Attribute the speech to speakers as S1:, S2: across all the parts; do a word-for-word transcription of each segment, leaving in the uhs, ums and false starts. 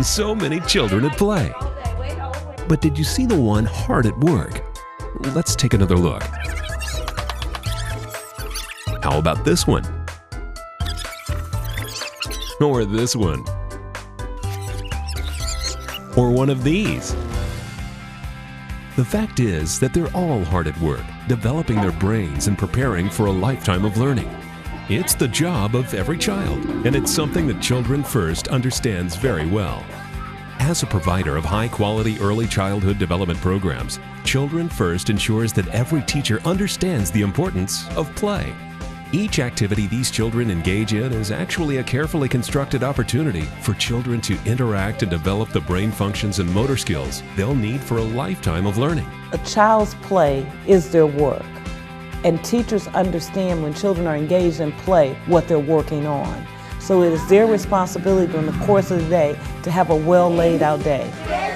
S1: So many children at play. But did you see the one hard at work? Let's take another look. How about this one? Or this one? Or one of these? The fact is that they're all hard at work, developing their brains and preparing for a lifetime of learning. It's the job of every child, and it's something that Children First understands very well. As a provider of high-quality early childhood development programs, Children First ensures that every teacher understands the importance of play. Each activity these children engage in is actually a carefully constructed opportunity for children to interact and develop the brain functions and motor skills they'll need for a lifetime of learning.
S2: A child's play is their work, and teachers understand when children are engaged in play what they're working on. So it is their responsibility during the course of the day to have a well laid out day.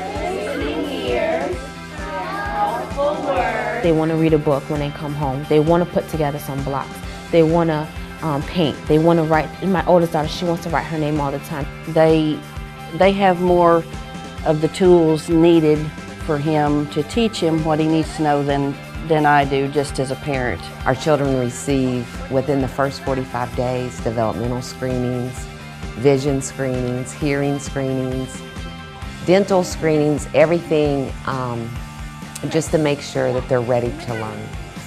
S3: They want to read a book when they come home. They want to put together some blocks. They want to um, paint. They want to write. My oldest daughter, she wants to write her name all the time.
S4: They, they have more of the tools needed for him to teach him what he needs to know than, than I do just as a parent.
S5: Our children receive, within the first forty-five days, developmental screenings, vision screenings, hearing screenings, dental screenings, everything um, just to make sure that they're ready to learn.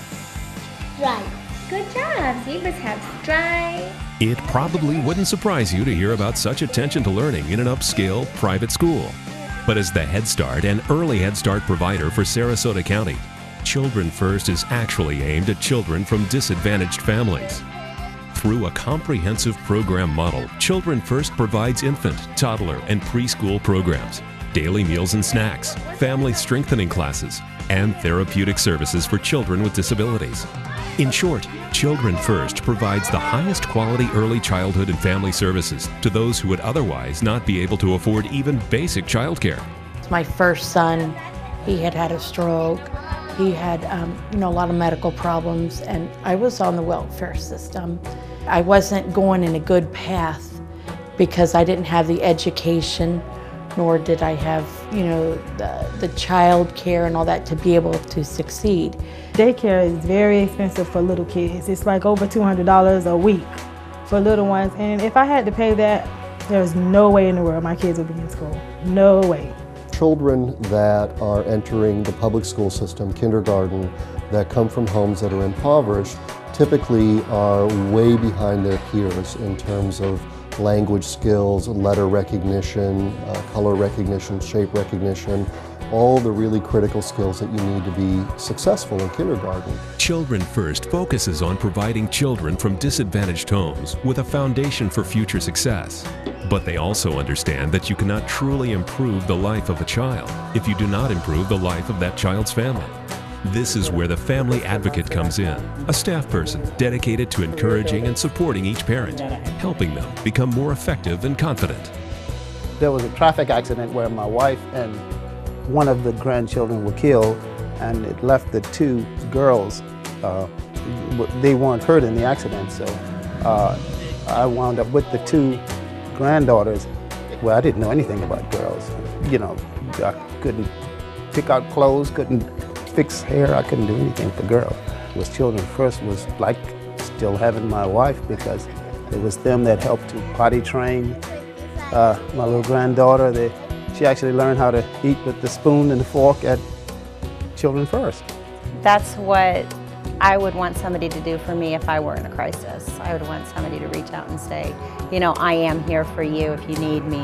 S6: Right. Good job. Zebras have stripe.
S1: It probably wouldn't surprise you to hear about such attention to learning in an upscale private school. But as the Head Start and Early Head Start provider for Sarasota County, Children First is actually aimed at children from disadvantaged families. Through a comprehensive program model, Children First provides infant, toddler, and preschool programs, daily meals and snacks, family strengthening classes, and therapeutic services for children with disabilities. In short, Children First provides the highest quality early childhood and family services to those who would otherwise not be able to afford even basic childcare.
S7: My first son, he had had a stroke. He had um, you know, a lot of medical problems, and I was on the welfare system. I wasn't going in a good path because I didn't have the education, nor did I have, you know, the, the child care and all that to be able to succeed.
S8: Daycare is very expensive for little kids. It's like over two hundred dollars a week for little ones. And if I had to pay that, there's no way in the world my kids would be in school. No way.
S9: Children that are entering the public school system, kindergarten, that come from homes that are impoverished, typically are way behind their peers in terms of language skills, letter recognition, uh, color recognition, shape recognition, all the really critical skills that you need to be successful in kindergarten.
S1: Children First focuses on providing children from disadvantaged homes with a foundation for future success. But they also understand that you cannot truly improve the life of a child if you do not improve the life of that child's family. This is where the family advocate comes in, a staff person dedicated to encouraging and supporting each parent, helping them become more effective and confident.
S10: There was a traffic accident where my wife and one of the grandchildren were killed, and it left the two girls, uh, they weren't hurt in the accident, so uh, I wound up with the two granddaughters. Well, I didn't know anything about girls. You know, I couldn't pick out clothes, couldn't fix hair, I couldn't do anything for girls. It was Children First was like still having my wife, because it was them that helped to potty train uh, my little granddaughter. They, she actually learned how to eat with the spoon and the fork at Children First.
S11: That's what I would want somebody to do for me if I were in a crisis. I would want somebody to reach out and say, you know, I am here for you if you need me.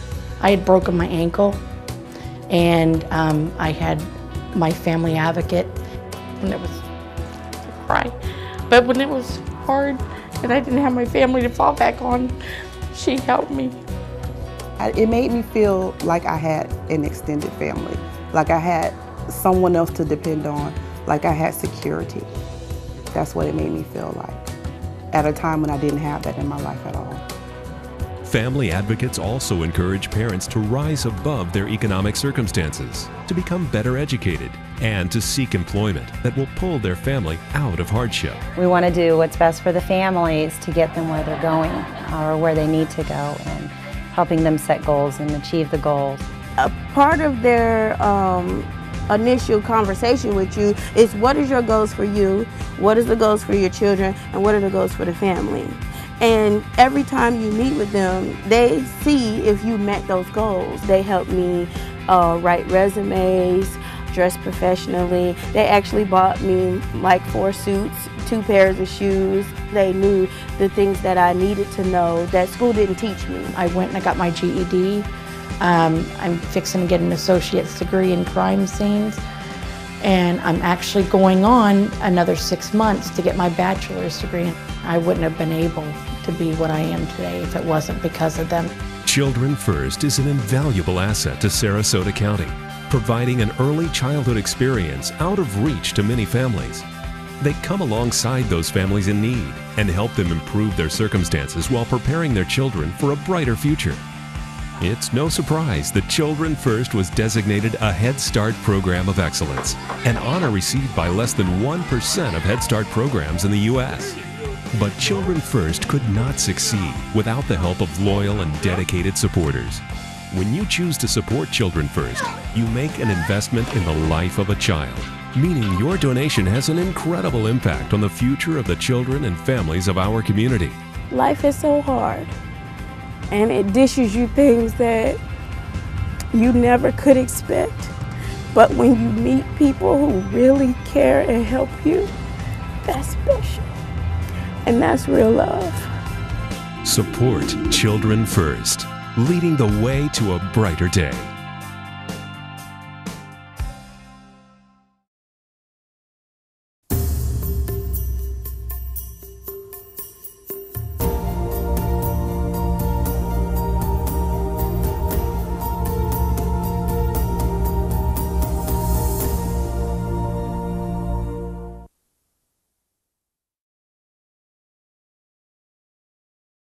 S7: I had broken my ankle, and um, I had my family advocate, and it was I cry. But when it was hard and I didn't have my family to fall back on, she helped me.
S12: It made me feel like I had an extended family, like I had someone else to depend on, like I had security. That's what it made me feel like, at a time when I didn't have that in my life at all.
S1: Family advocates also encourage parents to rise above their economic circumstances, to become better educated, and to seek employment that will pull their family out of hardship.
S11: We want to do what's best for the families to get them where they're going or where they need to go. And helping them set goals and achieve the goals.
S13: A part of their um, initial conversation with you is what is your goals for you, what is the goals for your children, and what are the goals for the family. And every time you meet with them, they see if you met those goals. They help me uh, write resumes, dress professionally. They actually bought me like four suits, two pairs of shoes. They knew the things that I needed to know that school didn't teach me.
S7: I went and I got my G E D. Um, I'm fixing to get an associate's degree in crime scenes. And I'm actually going on another six months to get my bachelor's degree. I wouldn't have been able to be what I am today if it wasn't because of them.
S1: Children First is an invaluable asset to Sarasota County, providing an early childhood experience out of reach to many families. They come alongside those families in need and help them improve their circumstances while preparing their children for a brighter future. It's no surprise that Children First was designated a Head Start Program of Excellence, an honor received by less than one percent of Head Start programs in the U S But Children First could not succeed without the help of loyal and dedicated supporters. When you choose to support Children First, you make an investment in the life of a child, meaning your donation has an incredible impact on the future of the children and families of our community.
S13: Life is so hard, and it dishes you things that you never could expect. But when you meet people who really care and help you, that's special. And that's real love.
S1: Support Children First, leading the way to a brighter day.